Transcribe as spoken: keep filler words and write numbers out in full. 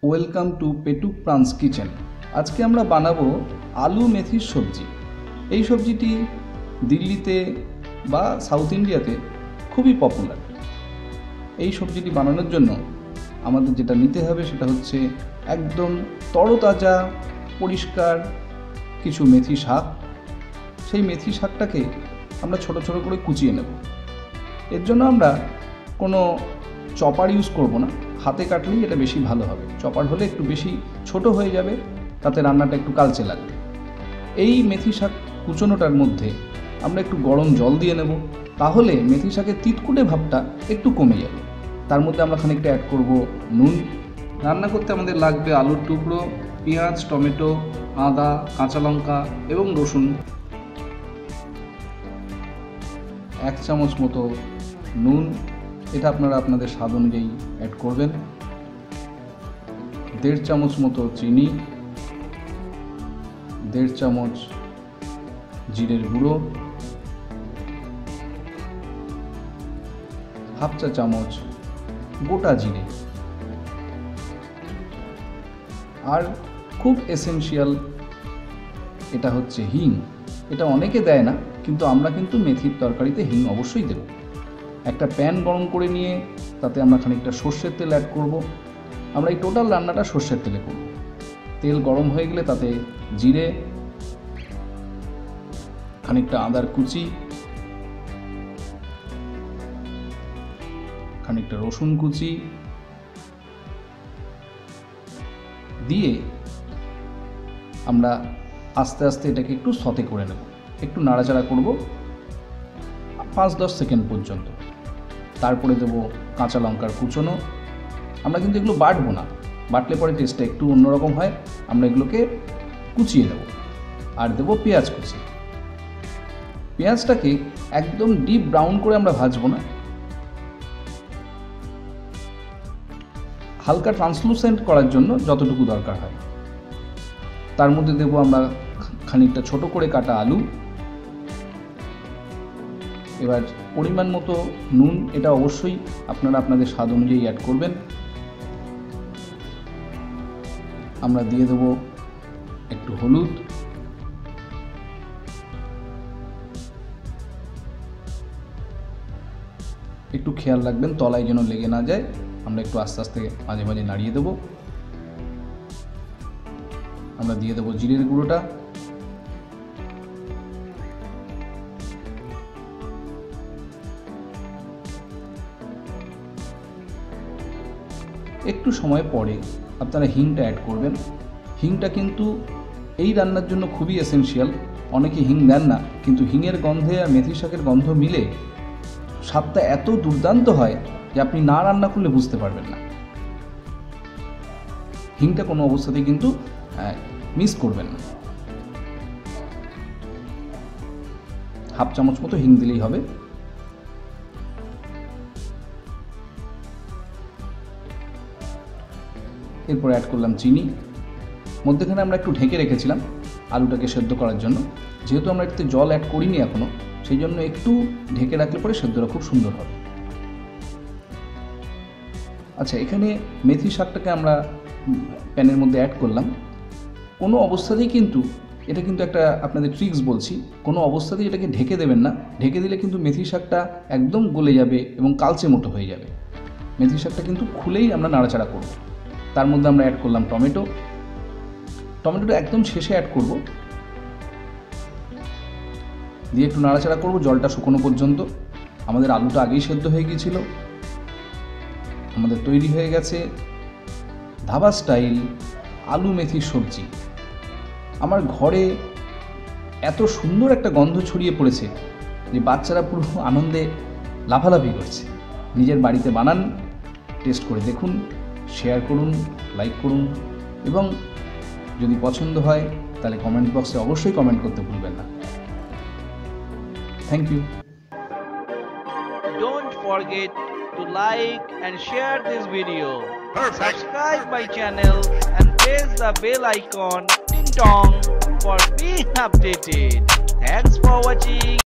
Welcome to Petuk prince kitchen. আজকে আমরা বানাবো আলু মেথির সবজি। এই সবজিটি দিল্লিতে বা সাউথ ইন্ডিয়াতে খুবই পপুলার। এই সবজিটি বানানোর জন্য আমাদের যেটা নিতে হবে সেটা হচ্ছে একদম তরতাজা পরিষ্কার কিছু মেথি শাক। সেই মেথি শাকটাকে আমরা ছোট ছোট করে কুচিয়ে নেব। এর জন্য আমরা কোনো চপার ইউজ করব না, হাতে কাটলেই এটা বেশি ভালো হবে। চপার হলে একটু বেশি ছোট হয়ে যাবে, তাতে রান্নাটা একটু কালচে লাগবে। এই মেথি শাক কুচোনোটার মধ্যে আমরা একটু গরম জল দিয়ে নেব, তাহলে মেথি শাকের তিতকুটে ভাবটা একটু কমে যাবে। তার মধ্যে আমরা খানিকটা অ্যাড করব নুন। রান্না করতে আমাদের লাগবে আলুর টুকরো, পেঁয়াজ, টমেটো, আদা, কাঁচা লঙ্কা এবং রসুন। এক চামচ মতো নুন, এটা আপনারা আপনাদের স্বাদ অনুযায়ী অ্যাড করবেন। দেড় চামচ মতো চিনি, দেড় চামচ জিরের গুঁড়ো, হাফ চা চামচ গোটা জিরে, আর খুব এসেনশিয়াল এটা হচ্ছে হিং। এটা অনেকে দেয় না, কিন্তু আমরা কিন্তু মেথির তরকারিতে হিং অবশ্যই দেব। একটা প্যান গরম করে নিয়ে তাতে আমরা খানিকটা সর্ষের তেল অ্যাড করব। আমরা এই টোটাল রান্নাটা সর্ষের তেলে করব। তেল গরম হয়ে গেলে তাতে জিরে, খানিকটা আদার কুচি, খানিকটা রসুন কুচি দিয়ে আমরা আস্তে আস্তে এটাকে একটু সতে করে নেব। একটু নাড়াচাড়া করব পাঁচ দশ সেকেন্ড পর্যন্ত। তারপরে দেবো কাঁচা লঙ্কার কুচোনো। আমরা কিন্তু এগুলো বাটবো না, বাটলে পরে টেস্টটা একটু অন্যরকম হয়। আমরা এগুলোকে কুচিয়ে নেব। আর দেবো পেঁয়াজ কুচি। পেঁয়াজটাকে একদম ডিপ ব্রাউন করে আমরা ভাজবো না, হালকা ট্রান্সলুসেন্ট করার জন্য যতটুকু দরকার হয়। তার মধ্যে দেবো আমরা খানিকটা ছোট করে কাটা আলু। এবার পরিমাণ মতো নুন, এটা অবশ্যই আপনারা আপনাদের স্বাদ অনুযায়ী অ্যাড করবেন। আমরা দিয়ে দেবো একটু হলুদ, একটু খেয়াল রাখবেন তলায় যেন লেগে না যায়। আমরা একটু আস্তে আস্তে মাঝে মাঝে নাড়িয়ে দেবো। আমরা দিয়ে দেবো জিরের গুঁড়োটা, একটু সময় পরে আপনারা হিংটা অ্যাড করবেন। হিংটা কিন্তু এই রান্নার জন্য খুবই এসেনশিয়াল। অনেকে হিং দেন না, কিন্তু হিংয়ের গন্ধে আর মেথি শাকের গন্ধ মিলে স্বাদটা এত দুর্দান্ত হয় যে আপনি না রান্না করলে বুঝতে পারবেন না। হিংটা কোনো অবস্থাতেই কিন্তু মিস করবেন না। হাফ চামচ মতো হিং দিলেই হবে। এরপর অ্যাড করলাম চিনি। মধ্যেখানে আমরা একটু ঢেকে রেখেছিলাম আলুটাকে সেদ্ধ করার জন্য। যেহেতু আমরা এতে জল অ্যাড করিনি এখনো, সেই জন্য একটু ঢেকে রাখলে পরে সেদ্ধটা খুব সুন্দর হবে। আচ্ছা, এখানে মেথি শাকটাকে আমরা প্যানের মধ্যে অ্যাড করলাম। কোনো অবস্থাতেই কিন্তু এটা কিন্তু একটা আপনাদের ট্রিক্স বলছি, কোনো অবস্থাতেই এটাকে ঢেকে দেবেন না। ঢেকে দিলে কিন্তু মেথি শাকটা একদম গলে যাবে এবং কালচে মতো হয়ে যাবে। মেথি শাকটা কিন্তু খুলেই আমরা নাড়াচাড়া করব। তার মধ্যে আমরা অ্যাড করলাম টমেটো। টমেটোটা একদম শেষে অ্যাড করব, দিয়ে একটু নাড়াচাড়া করব জলটা শুকনো পর্যন্ত। আমাদের আলুটা আগেই সেদ্ধ হয়ে গিয়েছিল। আমাদের তৈরি হয়ে গেছে ধাবা স্টাইল আলু মেথির সবজি। আমার ঘরে এত সুন্দর একটা গন্ধ ছড়িয়ে পড়েছে যে বাচ্চারা পুরো আনন্দে লাফালাফি করছে। নিজের বাড়িতে বানান, টেস্ট করে দেখুন, শেয়ার করুন, লাইক করুন, এবং যদি পছন্দ হয় তাহলে কমেন্ট বক্সে অবশ্যই কমেন্ট করতে ভুলবেন না। Thank you. Don't forget to like and share this video. Perfect. Subscribe my channel and press the bell icon ding dong for being updated. Thanks for watching.